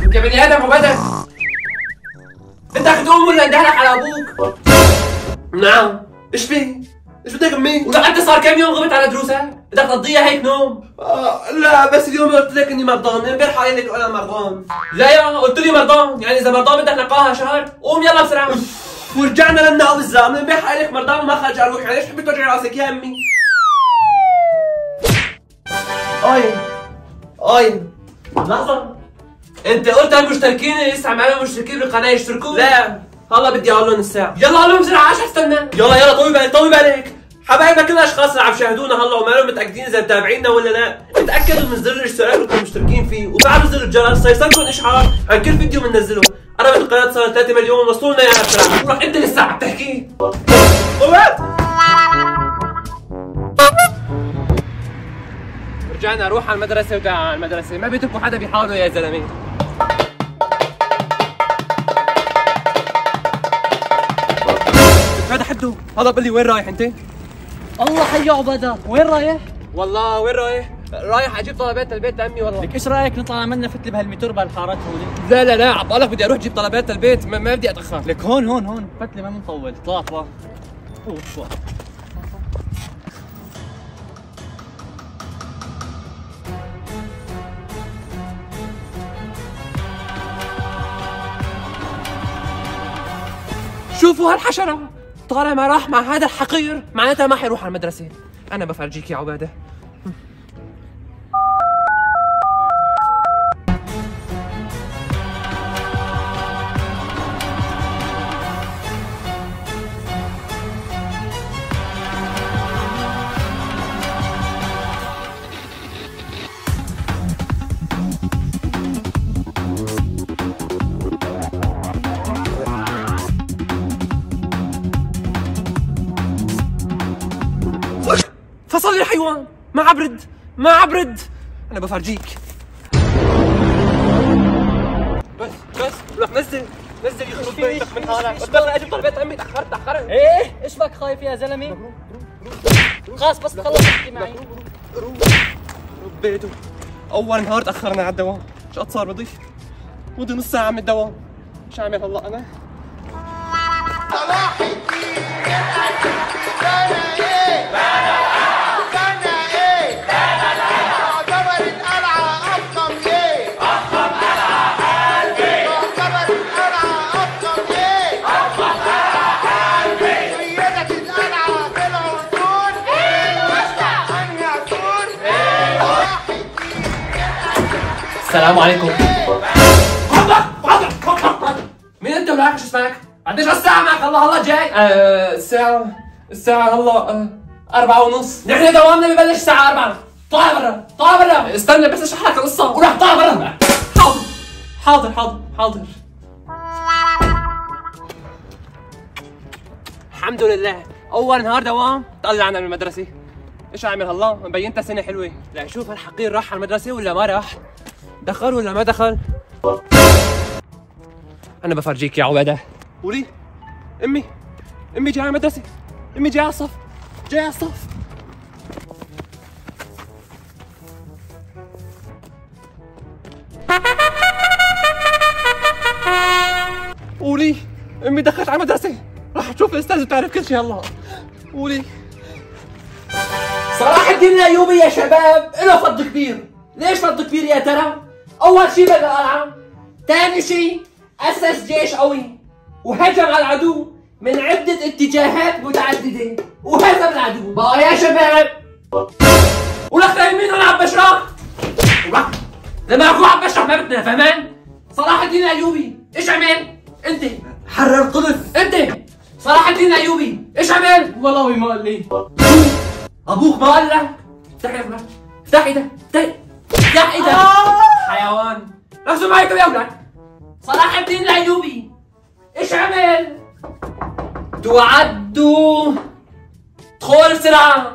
يا بني ادم عباده، انت هتقوم ولا اندهلك على ابوك؟ نعم. ايش في؟ ايش بدك امي؟ ولك انت صار كم يوم غبت على دروسك؟ بدك تقضيها هيك نوم؟ لا بس اليوم قلت لك اني مرضان، امبارح قايل لك انا مرضان. لا يا قلت لي مرضان، يعني اذا مرضان بدك نقاها شهر؟ قوم يلا بسرعه. ورجعنا للنهض الزعم، امبارح قايل لك مرضان وما خرج على روحي، يعني ليش تحبي توجعي راسك يا امي؟ اي لحظة، انت قلت المشتركين اللي لسه معانا مشتركين بالقناة يشتركوا؟ لا هلا بدي اقول لهم الساعة. يلا قول لهم بسرعة، عاش استنى. يلا طوي بالك طوي بالك. حبايبنا كل الاشخاص اللي عم يشاهدونا هلا وما لهم متاكدين اذا متابعينا ولا لا، اتاكدوا من زر الاشتراك اللي كنتم مشتركين فيه وفعلوا زر الجرس سيصلكم اشعار عن كل فيديو بننزله. قربت القناة صارت 3 مليون، وصلوا لنا اياها بسرعة. روح انت لسه عم تحكي. رجعنا اروح على المدرسة وتعال على المدرسة، ما بيتركوا حدا بيحاولوا يا زلمة. هذا حده، هذا بقول لي وين رايح انت؟ الله حي عبادة، وين رايح؟ والله وين رايح؟ رايح اجيب طلبات للبيت لامي والله. لك ايش رايك نطلع عملنا فتله بهالميتور بهالحارات هون؟ لا عبالك بدي اروح اجيب طلبات للبيت، ما بدي اتاخر. لك هون فتله ما بنطول، طلع شوفوا هالحشرة طالما راح مع هذا الحقير معناتها ما حيروح على المدرسة. أنا بفرجيك يا عبادة. فصل لي حيوان، ما عبرد. انا بفرجيك. بس لك نزل يخرب بيتك من حالك. والله اجيب طلبات امي، تاخرت. ايه ايش بك خايف يا زلمه؟ خلاص بس تخلص احكي معي. روح بيته. اول نهار تاخرنا على الدوام، ايش قد صار مضي نص ساعه من الدوام. ايش اعمل هلا انا؟ صلاح الدين انا ايه؟ تعتبر القلعة أفخم ليه؟ أفخم قلعة قلبي. تعتبر القلعة أفخم ليه؟ أفخم قلعة قلبي. سيدة القلعة في العصور الوسطى. أنهي عصور؟ صلاح الدين. السلام عليكم. مين انت ولا شو اسمك؟ قديش الساعة معك؟ هلا جاي؟ الساعة هلا 4:30. نحن دوامنا ببلش الساعة 4. طلع برا. استنى بس اشرح لك القصة وروح طلع برا. حاضر. الحمد لله أول نهار دوام طلعنا من المدرسة. ايش اعمل هلا؟ مبينتها سنة حلوة. لا شوف هالحقير راح على المدرسة ولا ما راح؟ دخل ولا ما دخل؟ أنا بفرجيك يا عبادة. قولي أمي جاي على المدرسة، أمي جاي على الصف. قولي أمي دخلت على المدرسة، راح تشوف الأستاذ بتعرف كل شيء. هلا قولي. صلاح الدين الأيوبي يا شباب له فض كبير. ليش فض كبير يا ترى؟ أول شيء بنى القلعة، ثاني شيء أسس جيش قوي وهجم على العدو من عدة اتجاهات متعددة وهزم العدو. بقى يا شباب ولك مين انا عم بشرح؟ لما اكون عم بشرح ما بدنا فهمان؟ صلاح الدين الايوبي ايش عمل؟ انت حرر القدس. انت صلاح الدين الايوبي ايش عمل؟ والله ما قال لي. ابوك ما قال لك؟ افتح ايدك. حيوان. ركزوا معي يا اولاد. صلاح الدين الايوبي ايش عمل؟ تعدوا دخول بسرعة.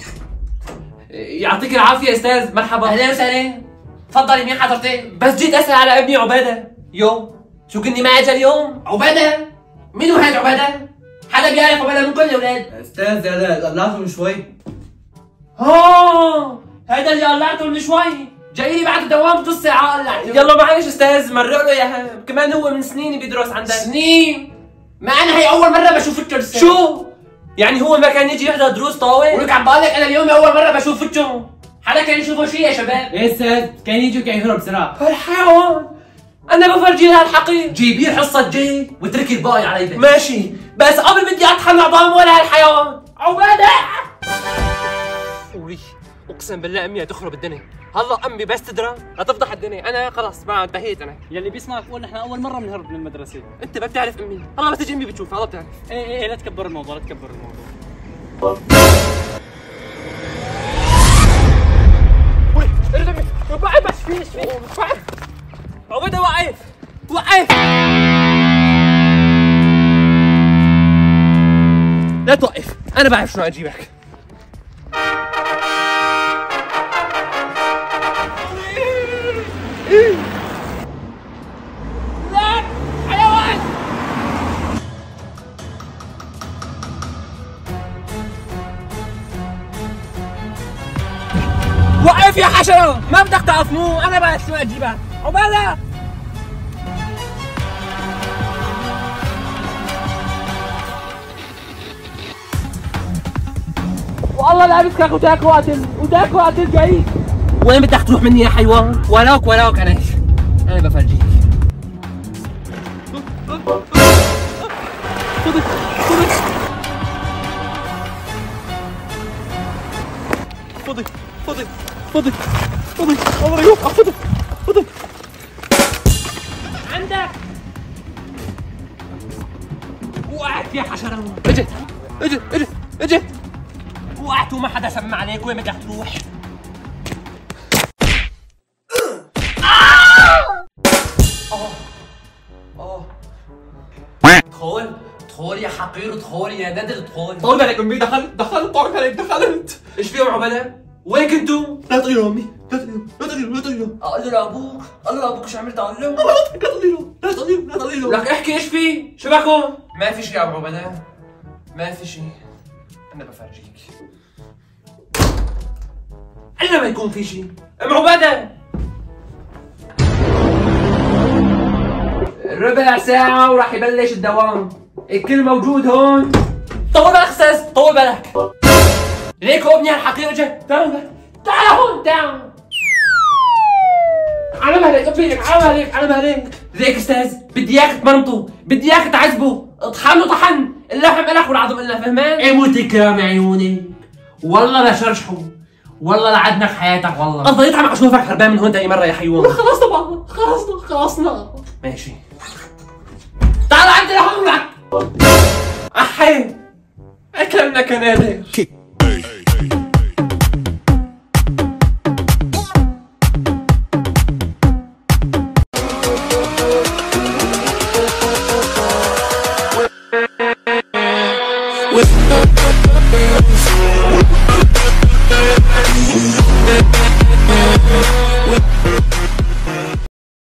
يعطيك العافية يا استاذ. مرحبا. اهلا وسهلا. تفضلي مين حضرتك؟ بس جيت اسأل على ابني عبادة. شو كني ما اجى اليوم؟ عبادة؟ مين هو هذا عبادة؟ حدا بيعرف عبادة من كل الاولاد؟ استاذ هذا قلعته من شوي. هذا اللي قلعته من شوي. جاي لي بعد الدوام بنص ساعة قلع. يلا معلش استاذ مرق له اياها، كمان هو من سنين بيدرس عندك. سنين؟ ما انا هي اول مرة بشوف الترسة. شو؟ يعني هو ما كان يجي يحضر دروس طاوة؟ ولك عم بقول لك انا اليوم اول مرة بشوف فتشو. حدا كان يشوفه شيء يا شباب؟ ايه استاذ كان يجي وكان يهرب بسرعه. هالحيوان انا بفرجي لها الحقير. جيبيه الحصة الجاي واتركي الباقي على يدك. ماشي بس قبل بدي اطحن عظام ولا هالحيوان. عبادة وي اقسم بالله امي هتخرب الدنيا. هلا امي بس تدرى هتفضح الدنيا. انا خلاص ما انتهيت انا. يلي بيسمعك بقول نحن اول مره بنهرب من المدرسه. انت ما بتعرف امي. هلا بس تجي امي بتشوف. هلا بتعرف. ايه لا تكبر الموضوع لا تكبر الموضوع. وي ارجع امي. وقف بس فيش وقف. عبيدة وقف وقف. لا توقف انا بعرف شنو اجيبك. لا حيوان. وقف يا حشرة ما بدك تقف. مو انا بعرف شنو اجيبك. عبالة والله لابسك وداك وقتل جاي. وين بدك تروح مني يا حيوان؟ وراك انا بفرجيك. خذي الله يوقع. خذي عندك. وقعت يا حشرة. اجت وقعت وما حدا سمع عليك. وين بدك تروح؟ ادخل يا حقير، ادخل يا ندل، ادخل. طول بالك امي. دخلت. ايش فيهم عبالة؟ وين كنتوا؟ لا تغيروا امي. لا تغيروا. اقول له لابوك شو عملت؟ اقول له لا تغيروا. لك احكي ايش في؟ شو بكون؟ ما في شيء يا ابو عبالة، ما في شيء. انا بفرجيك. الا ما يكون في شيء. ام عبادة ربع ساعة وراح يبلش الدوام. الكل موجود هون. طول بالك استاذ طول بالك. ليك هو ابني هالحقير اجى. تعال هون تعال. على مهلك ابنك على مهلك. ليك استاذ بدي اياك تمرمطه، بدي اياك تعذبه. اطحنه طحن. اللحم الك والعظم النا. فهمان؟ اموت الكرام يا عيوني. والله لشرشحه، والله لعدنك حياتك والله. قضيت عم اشوفك هربان من هون تاني مرة يا حيوان. خلصنا بعض، خلصنا. ماشي تعال عندي لهونك. احي اكلمنا كنادر. with